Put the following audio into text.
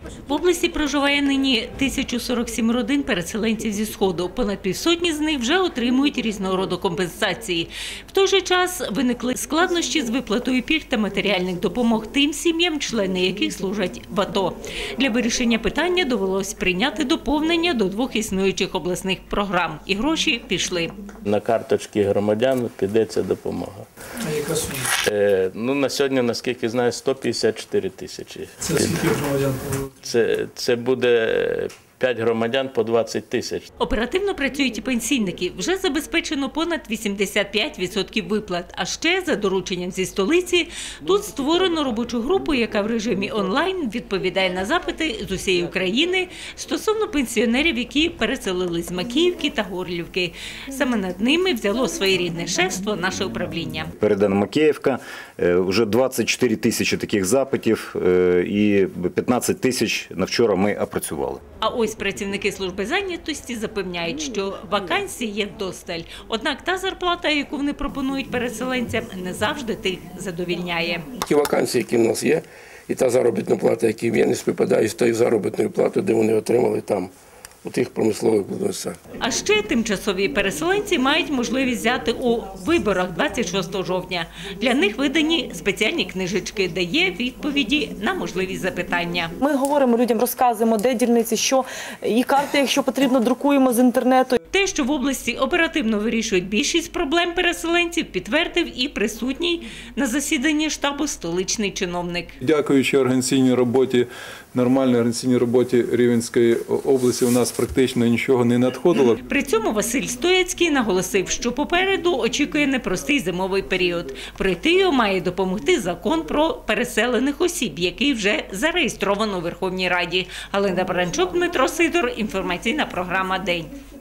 В області проживає нині 1047 родин переселенців зі Сходу. Понад півсотні з них вже отримують різного роду компенсації. В той же час виникли складнощі з виплатою пільг та матеріальних допомог тим сім'ям, члени яких служать в АТО. Для вирішення питання довелось прийняти доповнення до 2 існуючих обласних програм. І гроші пішли. На карточки громадян піде ця допомога. А яка сума? На сьогодні, наскільки знаю, 154 тисячі. Це скільки громадян? Це буде 5 громадян по 20 тисяч. Оперативно працюють і пенсійники. Вже забезпечено понад 85% виплат. А ще, за дорученням зі столиці, тут створено робочу групу, яка в режимі онлайн відповідає на запити з усієї України стосовно пенсіонерів, які переселились з Макіївки та Горлівки. Саме над ними взяло своєрідне шефство наше управління. Передана Макіївка, вже 24 тисячі таких запитів і 15 тисяч на вчора ми опрацювали. А ось працівники служби зайнятості запевняють, що вакансій є вдосталь. Однак та зарплата, яку вони пропонують переселенцям, не завжди тих задовільняє. Ті вакансії, які в нас є, і та заробітна плата, яка є, не співпадає з тою заробітною платою, де вони отримали там, у тих промислових будівництвах. А ще тимчасові переселенці мають можливість взяти у виборах 26 жовтня. Для них видані спеціальні книжечки, де є відповіді на можливі запитання. Ми говоримо людям, розказуємо, де дільниці, що, і карти, якщо потрібно, друкуємо з інтернету. Те, що в області оперативно вирішують більшість проблем переселенців, підтвердив і присутній на засіданні штабу столичний чиновник. Дякуючи організаційній роботі, нормальній організаційній роботі Рівненської області, у нас практично нічого не надходило. При цьому Василь Стояцький наголосив, що попереду очікує непростий зимовий період. Пройти його має допомогти закон про переселених осіб, який вже зареєстровано у Верховній Раді. Галина Баранчук, Дмитро Сидор, інформаційна програма «День».